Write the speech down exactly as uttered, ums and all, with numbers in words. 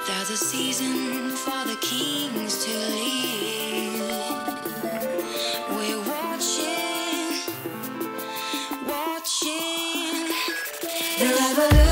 There's a season for the kings to leave. We're watching, watching the revolution.